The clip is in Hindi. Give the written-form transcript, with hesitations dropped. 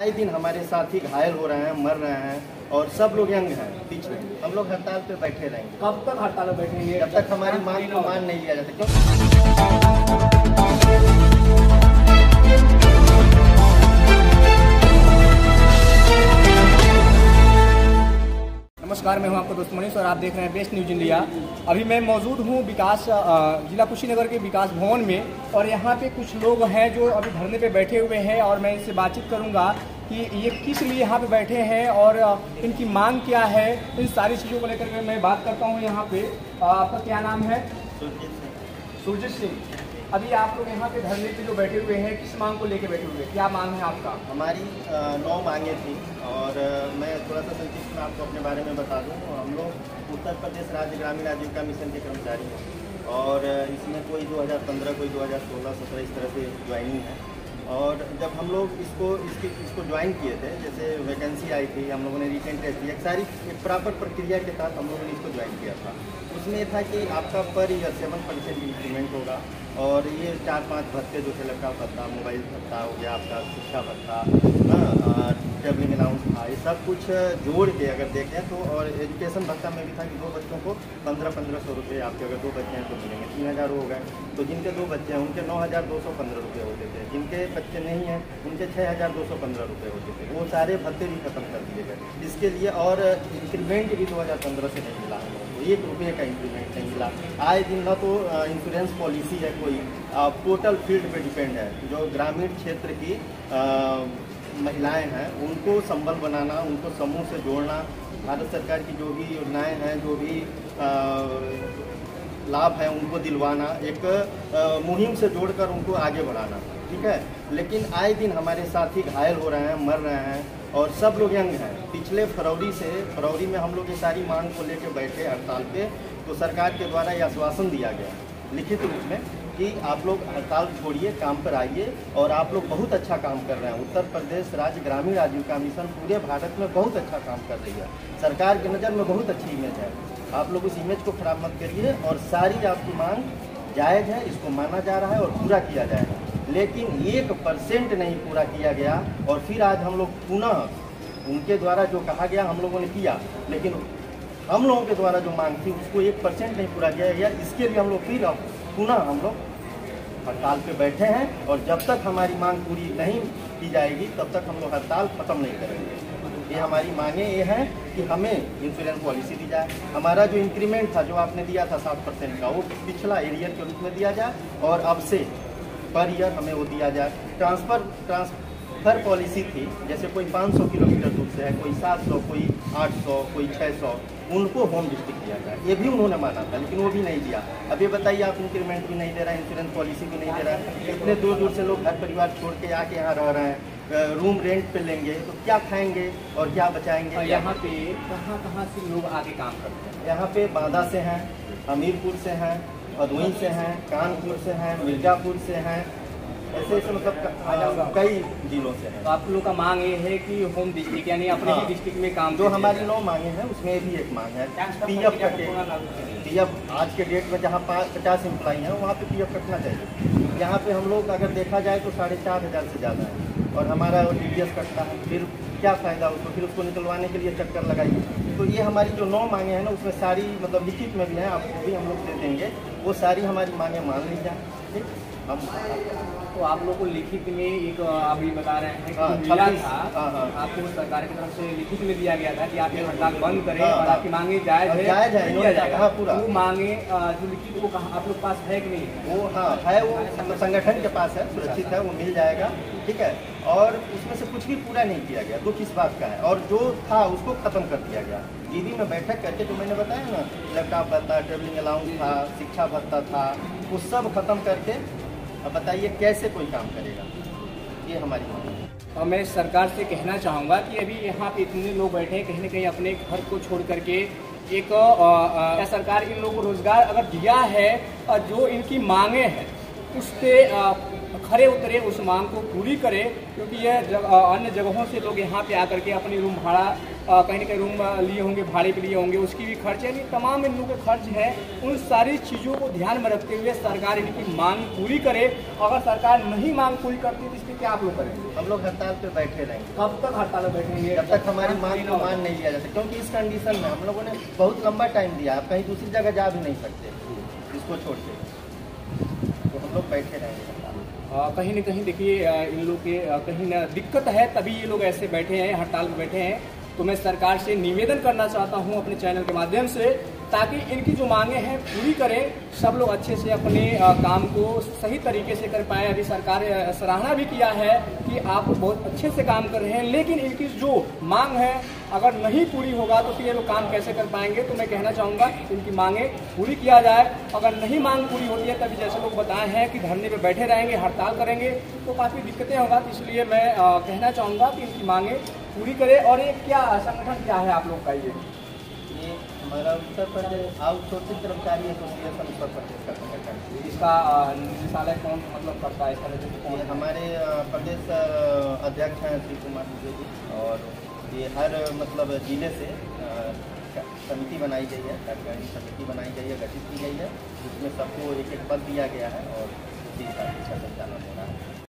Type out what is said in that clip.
आए दिन हमारे साथी घायल हो रहे हैं, मर रहे हैं और सब लोग यंग हैं पीछे। हम लोग हड़ताल पे बैठे रहेंगे। कब तक हड़ताल पे बैठेंगे? जब तक हमारी मांग को मान नहीं लिया जाता। नमस्कार, मैं हूं आपका दोस्त मनीष और आप देख रहे हैं बेस्ट न्यूज इंडिया। अभी मैं मौजूद हूं जिला कुशीनगर के विकास भवन में और यहां पे कुछ लोग हैं जो अभी धरने पे बैठे हुए हैं और मैं इनसे बातचीत करूंगा कि ये किस लिए यहाँ पे बैठे हैं और इनकी मांग क्या है। इन सारी चीज़ों को लेकर के मैं बात करता हूँ। यहाँ पे आपका क्या नाम है? सुरजीत सिंह। अभी आप लोग यहाँ पे धरने पे जो बैठे हुए हैं, किस मांग को लेकर बैठे हुए हैं? क्या मांग है आपका? हमारी 9 मांगे थी और मैं थोड़ा सा संक्षिप्त में आपको अपने बारे में बता दूं। हम लोग उत्तर प्रदेश राज्य ग्रामीण आजीविका मिशन के कर्मचारी हैं और इसमें कोई 2015, कोई 2016-17 इस तरह से ज्वाइनिंग है। और जब हम लोग इसको ज्वाइन किए थे, जैसे वैकेंसी आई थी, हम लोगों ने रिटेन टेस्ट दिया, एक प्रॉपर प्रक्रिया के तहत हम लोगों ने इसको ज्वाइन किया था। उसमें यह था कि आपका पर ईयर 7% इंक्रीमेंट होगा और ये 4-5 भत्ते जो थे, लड़का भत्ता, मोबाइल भत्ता हो गया, आपका शिक्षा भत्ता, ट्रेवलिंग अलाउंस था, ये सब कुछ जोड़ के अगर देखें तो, और एजुकेशन भत्ता में भी था कि 2 बच्चों को 1500 रुपये, आपके अगर 2 बच्चे हैं तो मिलेंगे 3000 हो गए। तो जिनके 2 बच्चे हैं उनके 9215 रुपये होते थे, जिनके बच्चे नहीं हैं उनके 6215 रुपये होते थे। वो सारे भत्ते भी खत्म कर दिए गए इसके लिए। और इंक्रीमेंट भी 2015 से नहीं मिला हम लोगों को, 1 रुपये का इंक्रीमेंट नहीं मिला। आए दिन न तो इंश्योरेंस पॉलिसी है कोई, टोटल फील्ड पे डिपेंड है। जो ग्रामीण क्षेत्र की महिलाएं हैं उनको संबल बनाना, उनको समूह से जोड़ना, भारत सरकार की जो भी योजनाएं हैं, जो भी लाभ है उनको दिलवाना, एक मुहिम से जोड़कर उनको आगे बढ़ाना, ठीक है। लेकिन आए दिन हमारे साथी घायल हो रहे हैं, मर रहे हैं और सब लोग यंग हैं। पिछले फरवरी में हम लोग ये सारी मांग को लेकर बैठे हड़ताल पे, तो सरकार के द्वारा ये आश्वासन दिया गया लिखित रूप में कि आप लोग हड़ताल छोड़िए, काम पर आइए और आप लोग बहुत अच्छा काम कर रहे हैं। उत्तर प्रदेश राज्य ग्रामीण आजीविका मिशन पूरे भारत में बहुत अच्छा काम कर रही है। सरकार की नज़र में बहुत अच्छी इमेज है। आप लोग उस इमेज को खराब मत करिए और सारी आपकी मांग जायज़ है, इसको माना जा रहा है और पूरा किया जाएगा। लेकिन 1% नहीं पूरा किया गया और फिर आज हम लोग पुनः उनके द्वारा जो कहा गया हम लोगों ने किया, लेकिन हम लोगों के द्वारा जो मांग थी उसको 1% नहीं पूरा किया गया। इसके लिए हम लोग फिर पुनः हम लोग हड़ताल पे बैठे हैं और जब तक हमारी मांग पूरी नहीं की जाएगी तब तक हम लोग हड़ताल खत्म नहीं करेंगे। ये हमारी मांगे ये हैं कि हमें इंश्योरेंस पॉलिसी दी जाए, हमारा जो इंक्रीमेंट था जो आपने दिया था 7% का, वो पिछला एरियर के रूप में दिया जाए और अब से पर ईयर हमें वो दिया जाए। ट्रांसफ़र पॉलिसी थी, जैसे कोई 500 किलोमीटर दूर से है, कोई 700, कोई 800, कोई 600, उनको होम डिस्ट्रिक्ट दिया जाए। ये भी उन्होंने माना था लेकिन वो भी नहीं दिया। अब ये बताइए, आप इंक्रीमेंट भी नहीं दे रहे हैं, इंश्योरेंस पॉलिसी भी नहीं दे रहा है। इतने दूर दूर से लोग घर परिवार छोड़ के आके यहाँ रह रहे हैं, रूम रेंट पे लेंगे तो क्या खाएंगे और क्या बचाएंगे? यहाँ पे कहाँ से लोग आगे काम करते हैं? यहाँ पे बांदा से हैं, हमीरपुर से हैं, भदोही से हैं, कानपुर से हैं, मिर्ज़ापुर से हैं, ऐसे मतलब कई जिलों से हैं। तो आप लोग का मांग ये है कि होम डिस्ट्रिक्ट यानी अपने ही डिस्ट्रिक्ट में काम, जो हमारी 9 मांगे हैं उसमें भी एक मांग है पीएफ कटे। पीएफ आज के डेट में जहाँ 50 एम्प्लॉई हैं वहाँ पे पीएफ कटना चाहिए। यहाँ पे हम लोग अगर देखा जाए तो 4500 से ज़्यादा है और हमारा TDS कटता है, फिर क्या फ़ायदा उसको, फिर उसको निकलवाने के लिए चक्कर लगाइए। तो ये हमारी जो 9 मांगे हैं ना, उसमें सारी मतलब लिखित में भी हैं, आपको भी हम लोग दे देंगे, वो सारी हमारी मांगे मान ली जाए, ठीक। हम तो आप लोग को लिखित में एक अभी बता रहे हैं कि मिला था, आपको सरकार की तरफ से लिखित में दिया गया था कि आप ये हड़ताल बंद करें और आपकी मांगे जायज़ है, दिया जाएगा पूरा। वो मांगे जो लिखित वो कहाँ आप लोग पास है कि नहीं? वो है, वो मतलब संगठन के पास है, सुरक्षित है, वो मिल जाएगा, ठीक है। और उसमें से कुछ भी पूरा नहीं किया गया, दुख इस बात का है। और जो था उसको ख़त्म कर दिया गया। जीबी में बैठक करके जो मैंने बताया ना, लैपटॉप भत्ता, ट्रेवलिंग अलाउंस था, शिक्षा भत्ता था, वो सब खत्म करके अब बताइए कैसे कोई काम करेगा? ये हमारी मांग है। और मैं सरकार से कहना चाहूँगा कि अभी यहाँ पे इतने लोग बैठे हैं, कहीं ना कहीं अपने घर को छोड़ करके एक सरकार इन लोगों को रोजगार अगर दिया है और जो इनकी मांगे हैं उस पर खरे उतरे, उस मांग को पूरी करे, क्योंकि यह अन्य जगहों से लोग यहाँ पे आकर के अपनी रूम भाड़ा कहीं ना कहीं रूम लिए होंगे, भाड़े पे लिए होंगे, उसकी भी खर्च है, यानी तमाम इन लोगों के खर्च है। उन सारी चीज़ों को ध्यान में रखते हुए सरकार इनकी मांग पूरी करे। अगर सरकार नहीं मांग पूरी करती तो इस पर क्या आप लोग करेंगे? हम लोग हड़ताल पे बैठे रहेंगे। कब तक हड़ताल में बैठेंगे? जब तक हमारी मांग को मान नहीं लिया जाता, क्योंकि इस कंडीशन में हम लोगों ने बहुत लंबा टाइम दिया, आप कहीं दूसरी जगह जा भी नहीं सकते इसको छोड़ के, तो हम लोग बैठे रहेंगे। कहीं न कहीं देखिए इन लोग के कहीं ना दिक्कत है, तभी ये लोग ऐसे बैठे हैं, हड़ताल में बैठे हैं। तो मैं सरकार से निवेदन करना चाहता हूं अपने चैनल के माध्यम से, ताकि इनकी जो मांगे हैं पूरी करें, सब लोग अच्छे से अपने काम को सही तरीके से कर पाए। अभी सरकार सराहना भी किया है कि आप बहुत अच्छे से काम कर रहे हैं, लेकिन इनकी जो मांग है अगर नहीं पूरी होगा तो फिर ये लोग काम कैसे कर पाएंगे। तो मैं कहना चाहूँगा इनकी मांगे पूरी किया जाए। अगर नहीं मांग पूरी होती है तभी जैसे लोग बताए हैं कि धरने पे बैठे रहेंगे, हड़ताल करेंगे, तो काफ़ी दिक्कतें होगा। तो इसलिए मैं कहना चाहूँगा कि इनकी मांगे पूरी करे। और ये क्या संगठन क्या है आप लोग का? ये हमारा उत्तर प्रदेश आउटसोर्सिंग कर्मचारी एसोसिएशन उत्तर प्रदेश का संगठन। इसका निदेशालय कौन मतलब करता है? इसका ये हमारे प्रदेश अध्यक्ष हैं श्री कुमार द्विवेदी, और ये हर मतलब जिले से समिति बनाई गई है, कार्यकारिणी समिति बनाई गई है, गठित की गई है, जिसमें सबको एक एक पद दिया गया है और उसी हिसाब से संचालन हो रहा है।